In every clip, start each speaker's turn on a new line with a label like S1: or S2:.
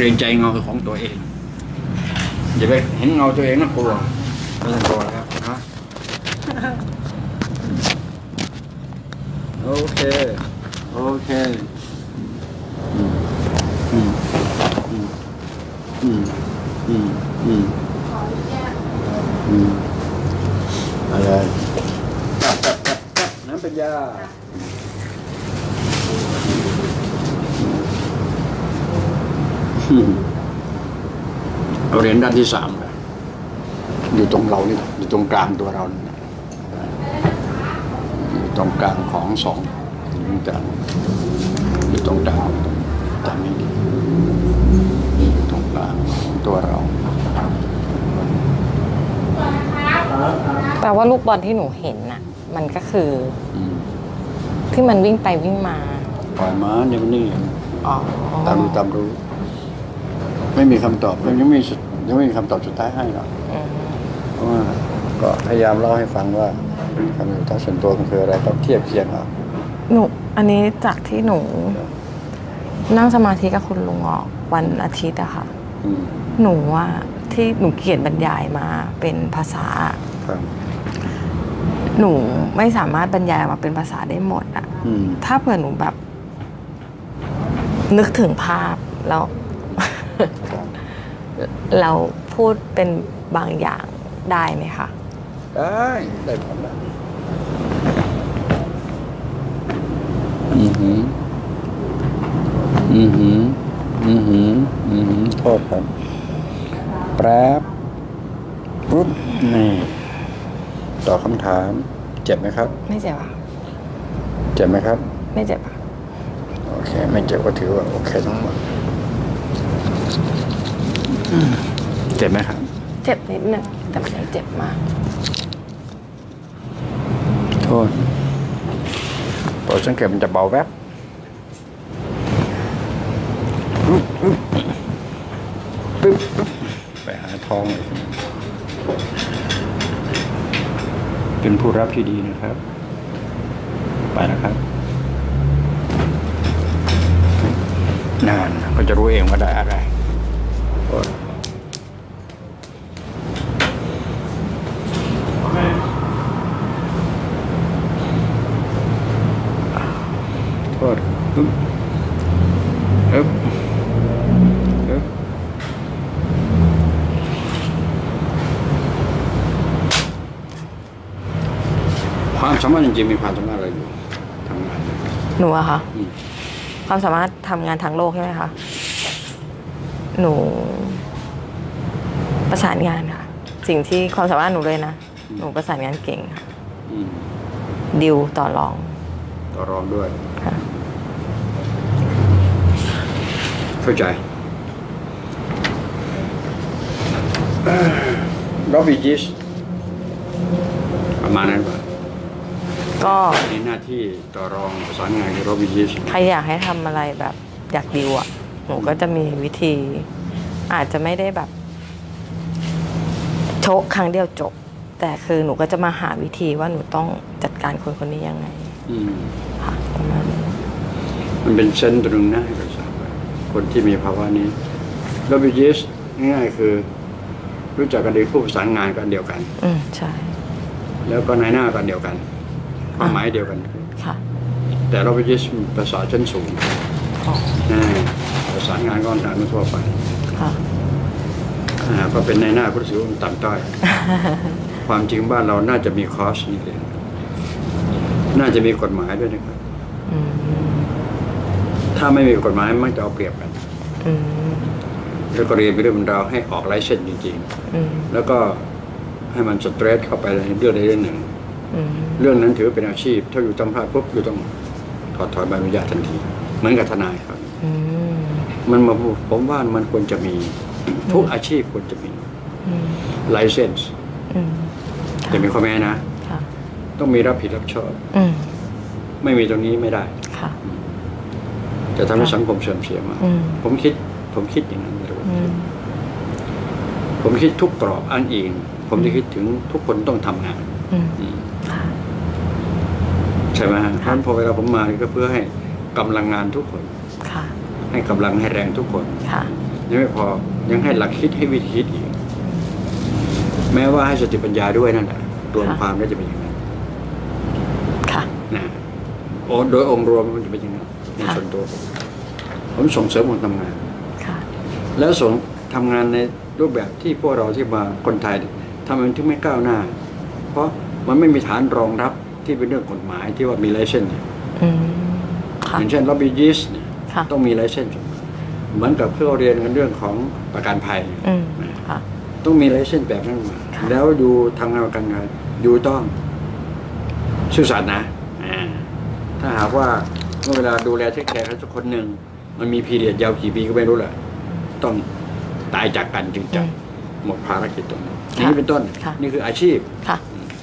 S1: รงใจเงาของตัวเองอย่าไปเห็นเงาตัวเองน่ากลัวไม่ต้องกลัวแล้วนะโอเคโอเคอะไรน้ำเป็นยาเราเรียนด้านที่3เลยอยู่ตรงเรานี่อยู่ตรงกลางตัวเราอยู่ตรงกลางของอยู่ตรงกลางอยู่ตรงกลางจำนี้อยู่ตรงกลางของตัวเรา
S2: แปลว่าลูกบอลที่หนูเห็นน่ะมันก็คือที่มันวิ่งไปวิ่งมา
S1: ปล่อยม้าอย่างนี้ตามรู้ไม่มีคำตอบยังไม่มีคำตอบสุดท้ายให้หรอกเพราะว่าก็พยายามเล่าให้ฟังว่าคำสุดท้ายส่วนตัวมันคืออะไรต้องเทียบเคียงเอา
S2: หนูอันนี้จากที่หนูนั่งสมาธิกับคุณลุงออกวันอาทิตย์อะค่ะหนูว่าที่หนูเขียนบรรยายมาเป็นภาษาหนูไม่สามารถบรรยายมาเป็นภาษาได้หมดอะถ้าเผื่อหนูแบบนึกถึงภาพแล้วเราพูดเป็นบางอย่างได้ไหมคะ
S1: ได้ผลแล้วโทษครับแป๊บปุ๊บนี่ต่อคำถามเจ็บไหมครับ
S2: ไม่เจ็บค่ะ
S1: เจ็บไหมครับ
S2: ไม่เจ็บค่ะ
S1: โอเคไม่เจ็บก็ถือว่าโอเคทั้งหมดเจ็บไหมครับ
S2: เจ็บนิดนึงแต่ไม่เจ็บมาก
S1: โทษพอสังเกตมันจะเบาแวบปึ๊บไปหาท้องเป็นผู้รับที่ดีนะครับไปนะครับนานก็จะรู้เองว่าได้อะไรโทษความสามารถจริงๆมีความสามารถอะไรอยู่ทำงาน
S2: หนูอะคะความสามารถทำงานทางโลกใช่ไหมคะหนูประสานงานค่ะสิ่งที่ความสามารถหนูเลยนะหนูประสานงานเก่งค่ะดิวต่อรอง
S1: ด้วยเข้าใจร็อบบี้จิสประมาณนั้นป่ะ
S2: ก็
S1: ในหน้าที่ต่อรองประสานงานกับร็อบบี้จิส
S2: ใครอยากให้ทำอะไรแบบอยากดิวอ่ะหนูก็จะมีวิธีอาจจะไม่ได้แบบโชคครั้งเดียวจบแต่คือหนูก็จะมาหาวิธีว่าหนูต้องจัดการคนนี้ยังไงค่ะประมาณนี้
S1: มันเป็นเส้นตรงหน้าให้กับคนที่มีภาวะนี้ร็อบบี้จิสง่ายๆคือรู้จักกันดีผู้ประสานงานกันเดียวกัน
S2: ใช่
S1: แล้วก็นายหน้ากันเดียวกันความหมายเดียวกัน
S2: ค่ะ
S1: แต่เราไปยึดภาษาชั้นสูงประสานงานก็ทางทั่วไปก็เป็นนายหน้าผู้ถือว่าต่ำต้อยความจริงบ้านเราน่าจะมีคอร์สนี่เลยน่าจะมีกฎหมายด้วยนะครับถ้าไม่มีกฎหมายมันจะเอาเปรียบกันแล้วก็เรียนไปเรื่องราวให้ออกไลเซนส์จริงๆแล้วก็ให้มันสเตรสเข้าไปในเรื่องใดเรื่องหนึ่งเรื่องนั้นถือเป็นอาชีพถ้าอยู่ตำพาปุ๊บอยู่ต้องถอยใบอนุญาตทันทีเหมือนกับทนายครับมันมาผมว่ามันควรจะมีทุกอาชีพควรจะมีไลเซนส์แต่มีข้อแม้นะต้องมีรับผิดรับชอบไม่มีตรงนี้ไม่ได้จะทำให้สังคมเสื่อมเสียมาผมคิดอย่างนั้นเลยผมคิดทุกกรอบอ้างอิงผมจะคิดถึงทุกคนต้องทำงานใช่ไหมฮะเพราะพอเวลาผมมาก็เพื่อให้กำลังงานทุกคนให้กำลังให้แรงทุกคนในยังไม่พอยังให้หลักคิดให้วิธีคิดอีกแม้ว่าให้สติปัญญาด้วยนั่นแหละรวมความแล้วจะเป็นอย่างนั้น
S2: ค่ะ
S1: นะโดยองค์รวมมันจะเป็นอย่างนั้นในส่วนตัวผมส่งเสริมคนทำงาน
S2: ค่ะ
S1: แล้วส่งทำงานในรูปแบบที่พวกเราที่มาคนไทยทำไมถึงไม่ก้าวหน้า เพราะมันไม่มีฐานรองรับที่เป็นเรื่องกฎหมายที่ว่ามีไลเซนส์
S2: ค่ะ
S1: อย่างเช่นล็อบบี้ยิสต์
S2: ค่ะ
S1: ต้องมีไลเซนส์เหมือนกับที่เราเรียนกันเรื่องของประกันภัย
S2: ค่ะ
S1: ต้องมีไลเซนส์แบบนั้นมา
S2: ค่ะ
S1: แล้วดูทำงานประกันงานดูต้องซื่อสัตย์นะถ้าหากว่าเมื่อเวลาดูแลเทคแคร์เขาสักคนหนึ่งมันมีพีเรียดยาวกี่ปีก็ไม่รู้แหละต้องตายจากกันจึงจะหมดภารกิจตรงนี้นี่เป็นต้น นี่คืออาชีพ
S2: ค่ะ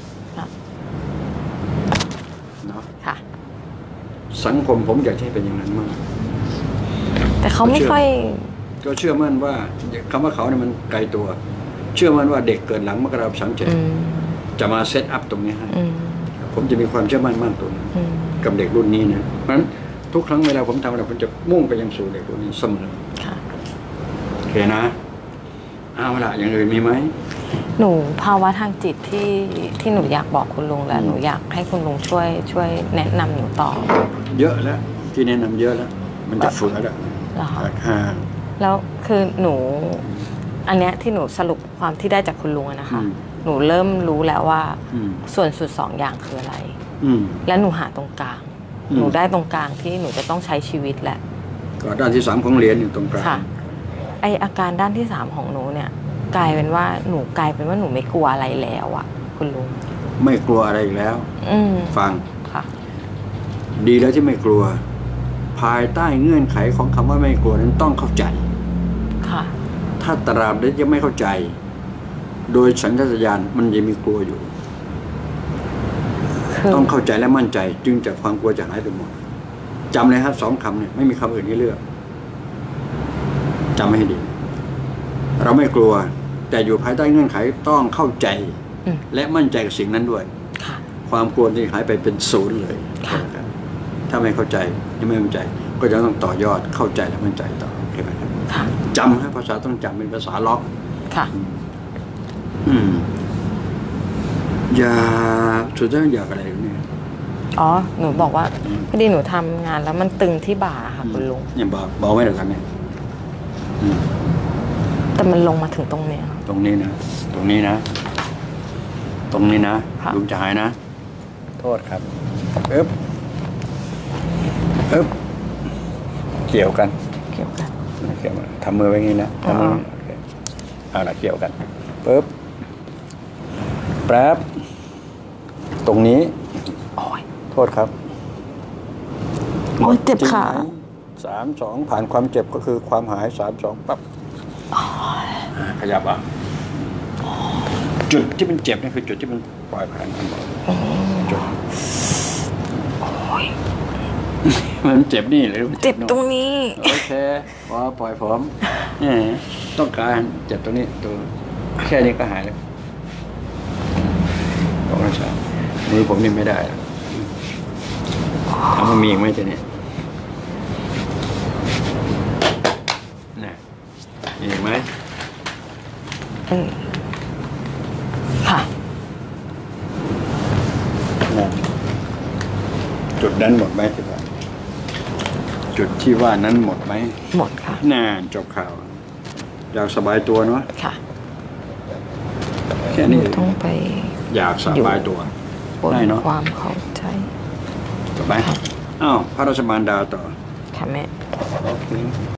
S1: เนาะ
S2: ค่ะ
S1: สังคมผมอยากให้เป็นอย่างนั้นมาก
S2: แต่เขาไม่ค่อย
S1: ก็เชื่อมั่นว่าคำว่าเขาเนี่ยมันไกลตัว เชื่อมั่นว่าเด็กเกิดหลังมกราคม37จะมาเซตอัพตรงนี้ให้ผมจะมีความเชื่อมั่นมากตรงนี้กับเด็กรุ่นนี้นะเพราะฉะนั้นทุกครั้งเวลาผมทำอะไรผมจะมุ่งไปยังสู่เด็กรุ่นนี้เสมอ
S2: ค่ะ
S1: โอเคนะเอาละอย่างอื่นมีไหม
S2: หนูภาวะทางจิตที่หนูอยากบอกคุณลุงและหนูอยากให้คุณลุงช่วยแนะนำหนูต่อ
S1: เยอะแล้วที่แนะนำเยอะแล้ว มันจะเฟือแล้ว
S2: เหรอคะ
S1: ค่ะ
S2: แล้วคือหนู อันเนี้ยที่หนูสรุปความที่ได้จากคุณลุงอะนะคะ หนูเริ่มรู้แล้วว่าส่วนสุด2 อย่างคืออะไร และหนูหาตรงกลาง หนูได้ตรงกลางที่หนูจะต้องใช้ชีวิตแหละ
S1: ก็ด้านที่3ของเหรียญอยู่ตรงกลาง
S2: ค่ะ ไออาการด้านที่3ของหนูเนี่ย กลายเป็นว่าหนูไม่กลัวอะไรแล้วอะคุณลุง
S1: ไม่กลัวอะไรอีกแล้ว ฟัง
S2: ค่ะ
S1: ดีแล้วที่ไม่กลัว ภายใต้เงื่อนไขของคำว่าไม่กลัวนั้นต้องเข้าใจ
S2: ค่ะ
S1: ถ้าตราบใดยังไม่เข้าใจ โดยสัญชาตญาณมันยังมีกลัวอยู่ ต้องเข้าใจและมั่นใจ จึงจะความกลัวจะหายไปหมดจำเลยครับ2 คำเนี่ยไม่มีคำอื่นให้เลือกจำให้ดี เราไม่กลัว แต่อยู่ภายใต้เงื่อนไขต้องเข้าใจ และมั่นใจกับสิ่งนั้นด้วย
S2: ค่ะ
S1: ความกลัวที่หายไปเป็น0เลย
S2: ค่ะ
S1: ถ้าไม่เข้าใจยังไม่มั่นใจ ก็จะต้องต่อยอดเข้าใจและมั่นใจต่อโอเคไหมครับ
S2: ค่ะ
S1: จำให้ภาษาต้องจำเป็นภาษาล็อก
S2: ค่ะ
S1: อยากสุดท้ายอยากอะไรเนี่ย
S2: อ๋อ หนูบอกว่าพอดีหนูทำงานแล้วมันตึงที่บ่าค่ะคุณลุง
S1: อย่าบอกไว้เดี๋ยวกันเนี่ย
S2: แต่มันลงมาถึงตรงเนี้ย
S1: ตรงนี้นะ ตรงนี้นะ ตรงนี้นะ
S2: ค่ะ
S1: ลุงจะหายนะ โทษครับเอ๊บเกี่ยวกัน
S2: เกี่ยวกัน
S1: เกี่ยวกันทำมือไว้งี้นะทำมือโอเคเอาละเกี่ยวกันปึ๊บแป๊บตรงนี้
S2: โอ้ย
S1: โทษครับ
S2: โอ้ยเจ็บขา
S1: 3-2 ผ่านความเจ็บก็คือความหาย3-2ปั๊บขยับอ่ะจุดที่มันเจ็บนี่คือจุดที่มันปล่อยผ่านมันจุดมันเจ็บนี่หรือ
S2: เจ็บตรงนี้
S1: โอเคพอปล่อยผมนี่ต้องการเจ็บตรงนี้ตัวแค่นี้ก็หายแล้วต้องรักษามือผมนี่ไม่ได้ถามว่ามีอีกไหมจะเนี่ยนี่มีอีกไหม
S2: ค่ะ
S1: นั่นจุดนั้นหมดไหมที่ว่าจุดที่ว่านั้นหมดไหม
S2: หมดค่ะ
S1: น่าจบข่าว อยากสบายตัวเนาะ
S2: ค่ะ
S1: แค่
S2: หนู
S1: นี้
S2: ต้องไป
S1: อยากสบายตัว
S2: บน
S1: ได้เนอะ
S2: ความเข้าใจ
S1: จบไหมอ้าวพระราชมารดาต่อ
S2: ค่ะแม่
S1: โอเค